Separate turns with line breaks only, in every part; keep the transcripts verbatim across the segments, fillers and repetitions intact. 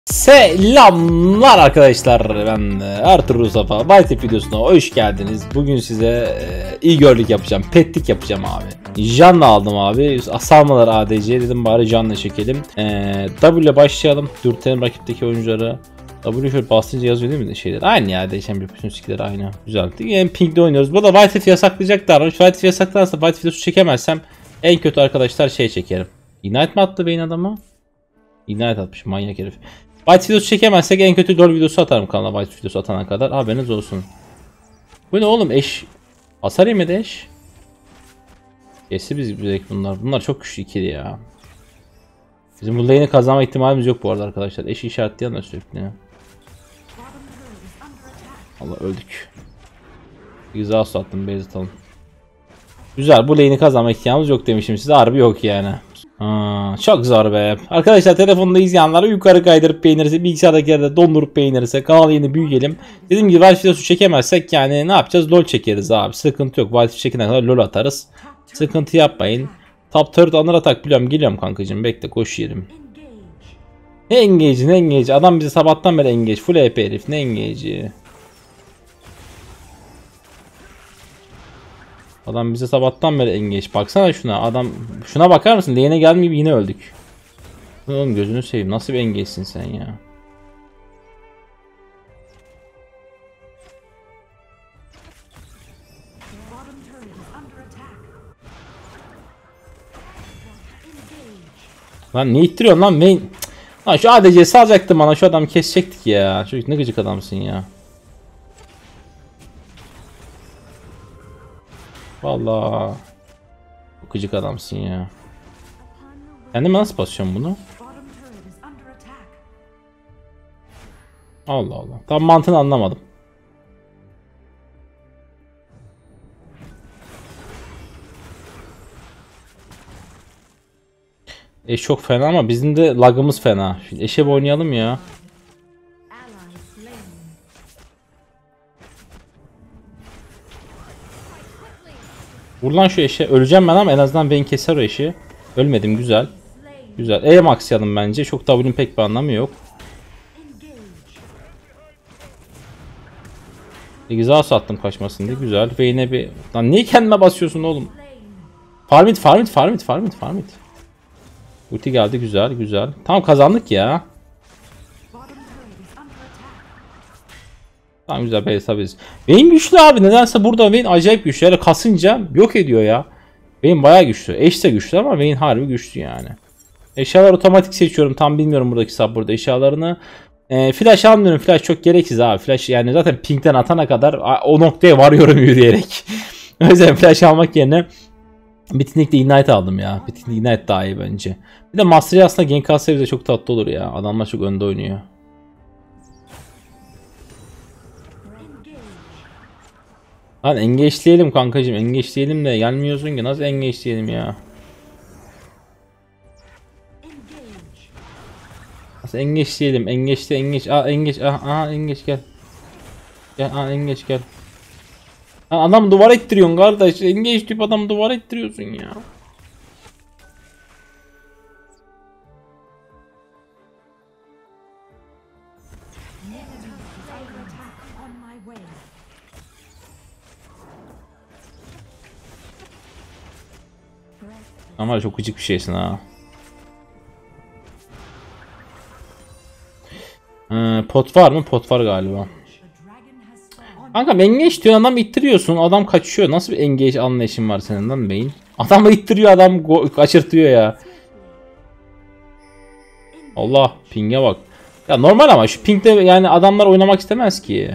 Selamlar arkadaşlar, ben Ertuğrul Safa. White videosuna hoş geldiniz. Bugün size e, iyi görlük yapacağım, petlik yapacağım abi. Jan'la aldım abi, salmalar A D C dedim, bari Jan'la çekelim. e, W ile başlayalım, dürtelim rakipteki oyuncuları. W şöyle bastınca yazıyor değil mi de şeyler? Aynı ya, değişen bir bütün skilleri aynı. Güzel. Yani Pink'de oynuyoruz. Bu da White F yasaklayacaklar. White F yasaklarsa White videosu çekemezsem en kötü arkadaşlar şey çekerim. Ignite mi attı beyin adamı? Ignite atmış manyak herif. White videosu çekemezsek en kötü LoL videosu atarım kanala, White videosu atana kadar. Haberiniz olsun. Bu ne oğlum, eş hasar yemedi eş. Kesti biz direkt bunlar. Bunlar çok güçlü ikili ya. Bizim bu lane'i kazanma ihtimalimiz yok bu arada arkadaşlar. Eşi işaretleyen de sürekli. Allah, öldük. Güzel sattım, base atalım. Güzel, bu lane'i kazanma ihtimalimiz yok demişim size, harbi yok yani. Aa, çok zor be. Arkadaşlar telefonda izleyenler yukarı kaydırıp beğenirse, bilgisayardaki de dondurup beğenirse kanal yeni büyüyelim. Dediğim gibi Valve videosu çekemezsek yani ne yapacağız? LoL çekeriz abi. Sıkıntı yok. Valve çekene kadar LoL atarız. Sıkıntı yapmayın. Top third anar atak biliyorum. Geliyorum kankacığım. Bekle, koş yerim. Ne engage, ne engage. Adam bizi sabahtan beri engage. Full E P herif. Ne engage'i. Adam bize sabahtan beri engage. Baksana şuna. Adam şuna bakar mısın? Lane'e gelmeyip yine öldük. Oğlum gözünü seveyim. Nasıl bir engage'sin sen ya? Lan ne ittiriyorsun lan main? Lan şu A D C'yi salacaktım bana. Şu adamı kesecektik ya. Çocuk ne gıcık adamsın ya. Vallahi çok gıcık adamsın ya. Kendime nasıl basıyorum bunu? Allah Allah. Tam mantığını anlamadım. Eş çok fena ama bizim de lagımız fena. Şimdi eşe oynayalım ya. Vur lan şu eşe. Öleceğim ben ama en azından beni keser o eşi. Ölmedim, güzel. Güzel. E maxlayalım bence. Çok W'nin pek bir anlamı yok. E, güzel sattım kaçmasın diye. Güzel. Ve yine bir... Lan niye kendime basıyorsun oğlum? Farmit, farmit, farmit, farmit, farmit. Ulti geldi, güzel, güzel. Tamam, kazandık ya. Tamam, güzel, base tabiiz. Benim güçlü abi, nedense burada Vayne acayip güçlü. Yani kasınca yok ediyor ya. Vayne bayağı güçlü. Eş de güçlü ama Vayne harbi güçlü yani. Eşyalar otomatik seçiyorum. Tam bilmiyorum buradaki sub burada eşyalarını. E, flash almıyorum. Flash çok gereksiz abi. Flash yani zaten pinkten atana kadar o noktaya varıyorum yürüyerek. O yüzden flash almak yerine Bitnik'te Ignite aldım ya. Bitnik'te Ignite daha iyi bence. Bir de Mastery aslında gank alsa bize çok tatlı olur ya. Adamlar çok önde oynuyor. Lan engage'leyelim kankacığım, engage'leyelim de gelmiyorsun ki, nasıl engage'leyelim ya? Nasıl engage'leyelim? Engage'le engage, aa engage, aa, aa engage gel. Gel, aa engage gel. Lan adam duvar ettiriyorsun kardeş, engage tip adam duvar ettiriyorsun ya. Ama çok gıcık bir şeysin ha. Ee, pot var mı? Pot var galiba. Kanka engage diyor, adam ittiriyorsun, adam kaçıyor. Nasıl bir engage anlayışın var senin lan beyin? Adam ittiriyor, adam kaçırtıyor ya. Allah, ping'e bak. Ya normal ama şu ping'de yani adamlar oynamak istemez ki.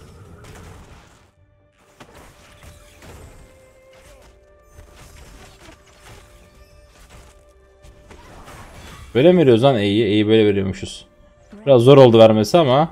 Böyle mi veriyoruz lan E'yi? E'yi böyle veriyormuşuz. Biraz zor oldu vermesi ama.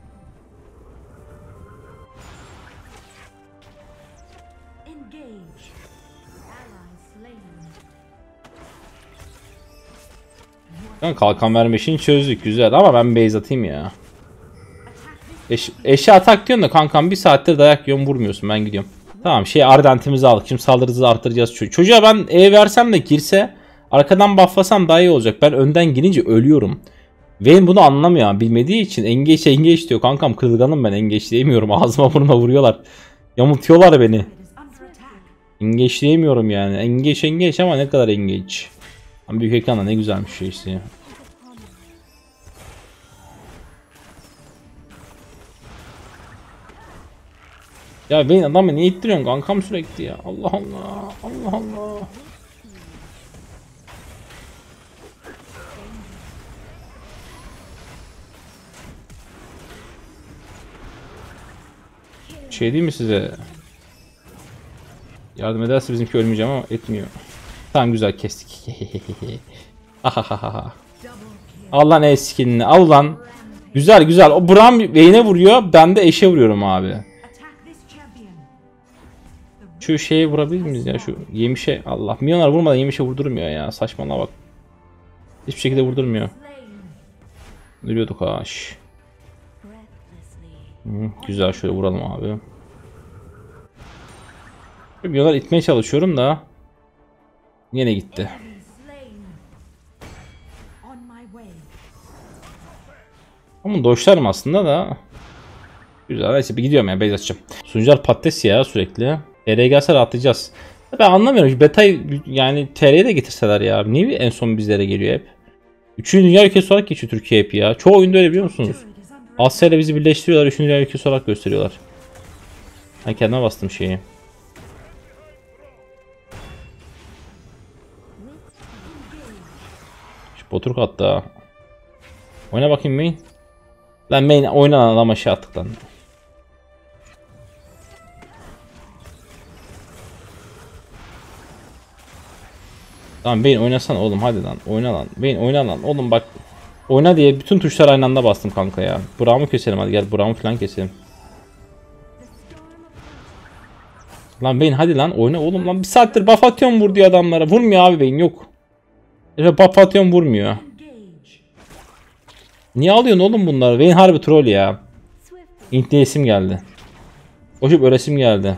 Kalkan verme işini çözdük, güzel ama ben base atayım ya. Eş, eşe atak diyorsun da kankam bir saattir dayak yiyorum, vurmuyorsun, ben gidiyorum. Tamam, şey ardentimizi aldık, şimdi saldırı hızı arttıracağız. Çocuğa ben E versem de girse Arkadan bufflasam daha iyi olacak. Ben önden girince ölüyorum. Vayne bunu anlamıyor. Bilmediği için engage engage diyor. Kankam kırılganım ben. Engage'leyemiyorum. Ağzıma burnuma vuruyorlar. Yamultuyorlar beni. Engage'leyemiyorum yani. Engage engage ama ne kadar engage. Ama büyük ekranda ne güzelmiş şey işte ya. Ya Vayne adamı niye ittiriyorsun kankam sürekli ya? Allah Allah. Allah Allah. Şey değil mi size? Yardım ederse bizimki ölmeyeceğim ama etmiyor. Tamam güzel kestik. Al lan el skinini al lan. Güzel güzel. O Braum Vayne'e vuruyor. Ben de eşe vuruyorum abi. Şu şeye vurabilir miyiz ya? Şu yemişe. Allah. Milyonlar vurmadan yemişe vurdurmuyor ya. Saçmalama bak. Hiçbir şekilde vurdurmuyor. Ölüyorduk aş. Hı, güzel şöyle vuralım abi. Milyonlar itmeye çalışıyorum da. Yine gitti. Ama doşlarım aslında da. Güzel. Neyse bir gidiyorum ya. Base açacağım. Sunucular patates ya sürekli. T R'ye gelse rahatlayacağız. Ben anlamıyorum. Beta'yı yani T R'ye de getirseler ya. Niye en son bizlere geliyor hep? Üçüncü dünya ülkesi olarak geçiyor Türkiye hep ya. Çoğu oyunda öyle biliyor musunuz? Asya ile bizi birleştiriyorlar. Üçüncü dünya ülkesi olarak gösteriyorlar. Ben kendime bastım şeyi. Şu Boturk hatta. Oyna bakayım main. Lan main oynanan adam aşağı attık lan. Tamam Vayne oynasana oğlum hadi lan. Oyna lan. Vayne oyna lan. Oğlum bak. Oyna diye bütün tuşlar aynı anda bastım kanka ya. Braum'u keselim hadi gel. Braum'u falan keselim. Lan Vayne hadi lan oyna oğlum lan. Bir saattir buff atıyorum vur diyor adamlara. Vurmuyor abi Vayne yok. Evet buff atıyorum vurmuyor. Niye alıyorsun oğlum bunları? Vayne harbi troll ya. İntihar isim geldi. Koşup öresim geldi.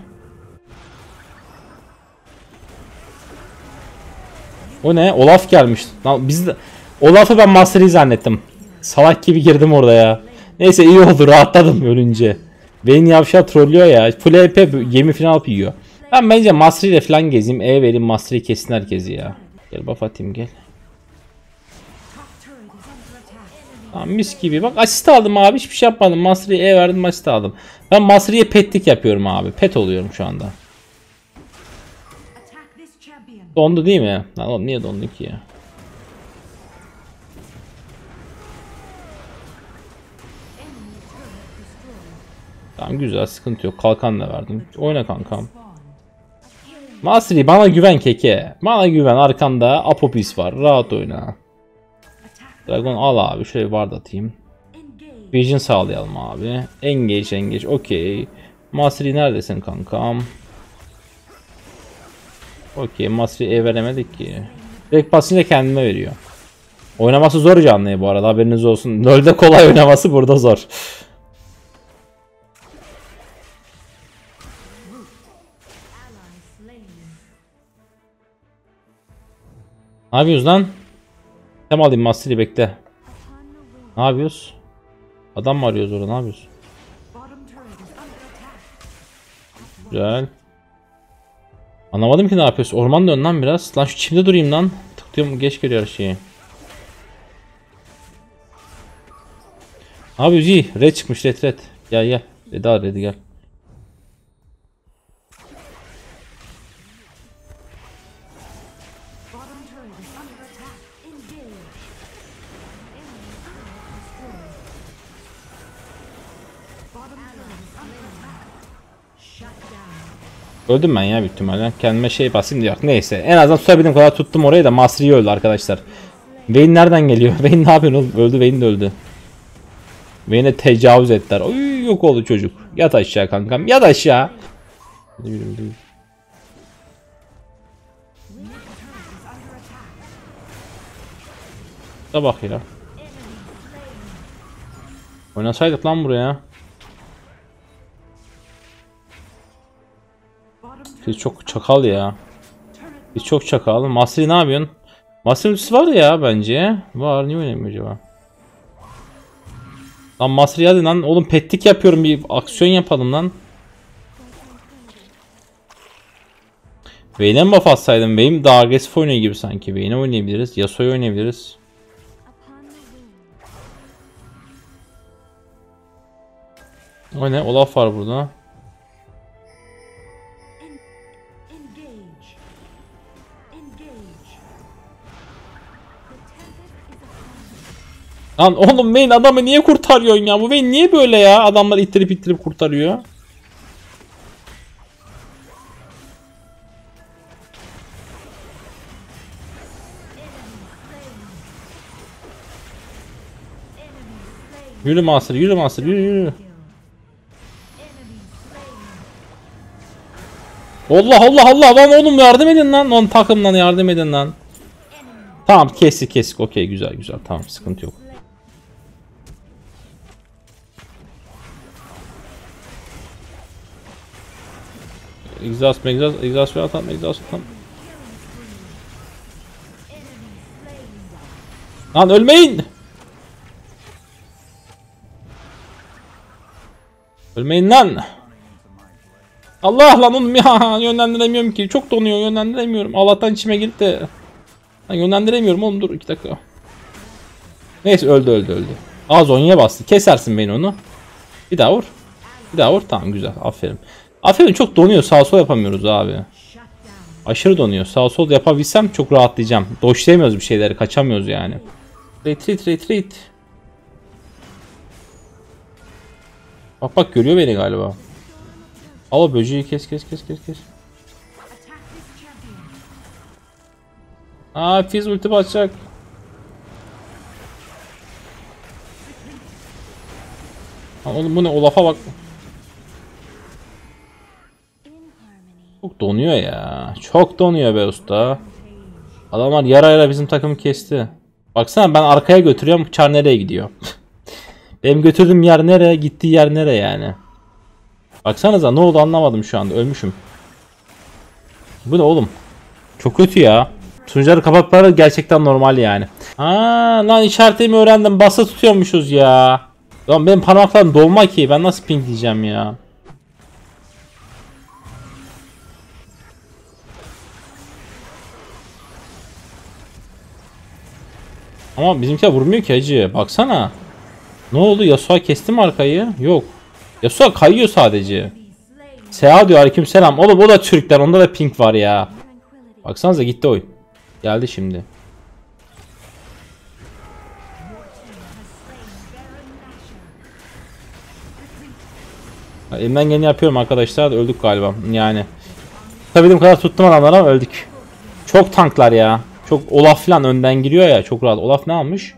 O ne? Olaf gelmiş. Lan biz de Olaf'ı ben Master'ı zannettim. Salak gibi girdim orada ya. Neyse iyi oldu rahatladım ölünce. Vayne yavşağı trollüyor ya. Full H P gemi falan alıp yiyor. Ben bence Master ile falan gezeyim. E vereyim Master'ı kesin herkesi ya. Gel buff atayım gel. Tamam mis gibi. Bak asist aldım abi. Hiçbir şey yapmadım. Master'ı E verdim asist aldım. Ben Master'ı'ya petlik yapıyorum abi. Pet oluyorum şu anda. Dondu değil mi? Lan oğlum niye dondu ki ya? Tamam güzel sıkıntı yok. Kalkan da verdim. Oyna kankam. Mastery bana güven keke. Bana güven arkanda Apopis var. Rahat oyna. Dragon al abi. Şöyle ward atayım. Vision sağlayalım abi. Engage engage. Okey. Mastery neredesin kankam? Okey. Mastery E veremedik ki. Direkt pasını kendime veriyor. Oynaması zor canlı bu arada haberiniz olsun. LoL'de kolay oynaması burada zor. Ne yapıyoruz lan? Hem alayım Master'i bekle. Ne yapıyoruz? Adam mı arıyoruz orada ne yapıyoruz? Güzel. Anlamadım ki ne yapıyorsun. Orman dön lan biraz. Lan şu çimde durayım lan. Tıklıyorum geç geliyor her şeyi. Abi iyi. Red çıkmış red red. Gel gel. Redi al redi gel. Öldüm ben ya büyük ihtimalle. Kendime şey basayım diye. Neyse. En azından tutabildiğim kadar tuttum orayı da Mastery öldü arkadaşlar. Vayne nereden geliyor? Vayne ne yapıyorsun oğlum? Öldü Vayne de öldü. Vayne'e tecavüz ettiler. Oy yok oldu çocuk. Yat aşağı kankam. Yat aşağı. Da bak ya. Oynasaydık lan buraya. Biz çok çakal ya. Biz çok çakal. Mastery ne yapıyorsun? Mastery ultisi var ya bence. Var. Niye oynamıyor acaba? Lan Masri hadi lan. Oğlum pettik yapıyorum. Bir aksiyon yapalım lan. Vayne'e mi buff atsaydım? Vayne daha agresif oynuyor gibi sanki. Vayne'e oynayabiliriz. Yasuo'yu oynayabiliriz. O ne? Olaf var burada. Lan oğlum Vayne adamı niye kurtarıyorsun ya? Bu Vayne niye böyle ya? Adamlar ittirip ittirip kurtarıyor. Yürü Master, yürü Master, yürü yürü. Allah Allah Allah lan oğlum yardım edin lan. Lan takımdan yardım edin lan. Tamam kestik kestik. Okey güzel güzel. Tamam sıkıntı yok. Exhaust, exhaust, exhaust atam, exhaust atam. Lan ölmeyin. Ölmeyin lan. Allah lan oğlum ya yönlendiremiyorum ki. Çok donuyor yönlendiremiyorum. Allah'tan içime girdi de. Lan yönlendiremiyorum oğlum dur iki dakika. Neyse öldü öldü öldü. Aa Zonya'ya bastı. Kesersin beni onu. Bir daha vur. Bir daha vur. Tamam güzel. Aferin. Aferin çok donuyor. Sağ sol yapamıyoruz abi. Aşırı donuyor. Sağ sol yapabilsem çok rahatlayacağım. Doşlayamıyoruz bir şeyleri. Kaçamıyoruz yani. Retreat retreat. Bak bak görüyor beni galiba. Al o böceği kes kes kes kes kes. Aa Fizz ulti basacak. Ha, oğlum bu ne Olaf'a bak. Çok donuyor ya. Çok donuyor be usta. Adamlar yarayla bizim takımı kesti. Baksana ben arkaya götürüyorum. Çar nereye gidiyor? Benim götürdüğüm yer nereye? Gittiği yer nereye yani? Baksanıza ne oldu anlamadım şu anda. Ölmüşüm. Bu ne oğlum? Çok kötü ya. Sunucuları kapatmaları gerçekten normal yani. Aa lan işaretimi öğrendim. Basa tutuyormuşuz ya. Lan benim parmaklarım dolma ki. Ben nasıl ping diyeceğim ya? Ama bizimkiler vurmuyor ki hacı. Baksana. Ne oldu? Yasuo kesti mi arkayı? Yok. Yasuo kayıyor sadece. Seha diyor aleykümselam. Oğlum o da Türkler. Onda da ping var ya. Baksanıza gitti oyun. Geldi şimdi. Elimden geleni yapıyorum arkadaşlar. Öldük galiba. Yani. Tutabildiğim kadar tuttum adamları ama öldük. Çok tanklar ya. Çok Olaf falan önden giriyor ya. Çok rahat. Olaf ne almış?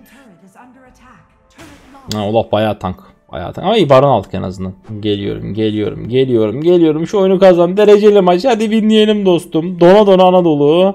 Ha, Olaf bayağı tank. Bayağı tank. Ama iyi baron aldık en azından. Geliyorum, geliyorum, geliyorum, geliyorum. Şu oyunu kazan. Dereceli maç. Hadi winleyelim dostum. Dona dona Anadolu.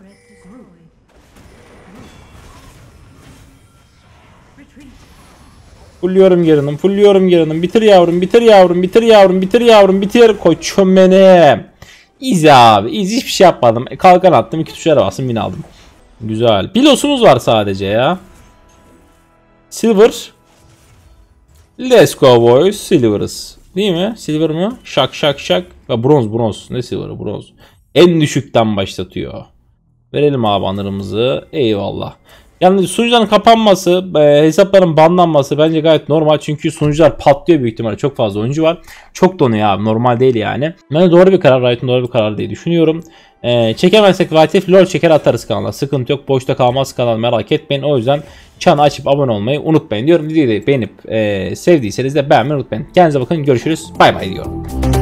Fulluyorum gerinim. Fulluyorum gerinim. Bitir yavrum, bitir yavrum, bitir yavrum, bitir yavrum, bitir koçum benim. Easy abi. Easy hiçbir şey yapmadım. E, kalkan attım. iki tuşlara bastım. Win aldım. Güzel. Pilosumuz var sadece ya. Silver. Let's go boys. Silver'ız. Değil mi? Silver mı? Şak şak şak. Ha, bronz bronz. Ne silver'ı bronz. En düşükten başlatıyor. Verelim abi anırımızı. Eyvallah. Yani sunucuların kapanması, e, hesapların banlanması bence gayet normal. Çünkü sunucular patlıyor büyük ihtimalle. Çok fazla oyuncu var. Çok donuyor abi. Normal değil yani. Ben de doğru bir karar. Riot'un doğru bir karar diye düşünüyorum. E, çekemezsek Vatif LoL çeker atarız kanala. Sıkıntı yok. Boşta kalmaz kanal. Merak etmeyin. O yüzden çanı açıp abone olmayı unutmayın diyorum. Videoyu beğenip e, sevdiyseniz de beğenmeyi unutmayın. Kendinize bakın. Görüşürüz. Bay bay diyorum.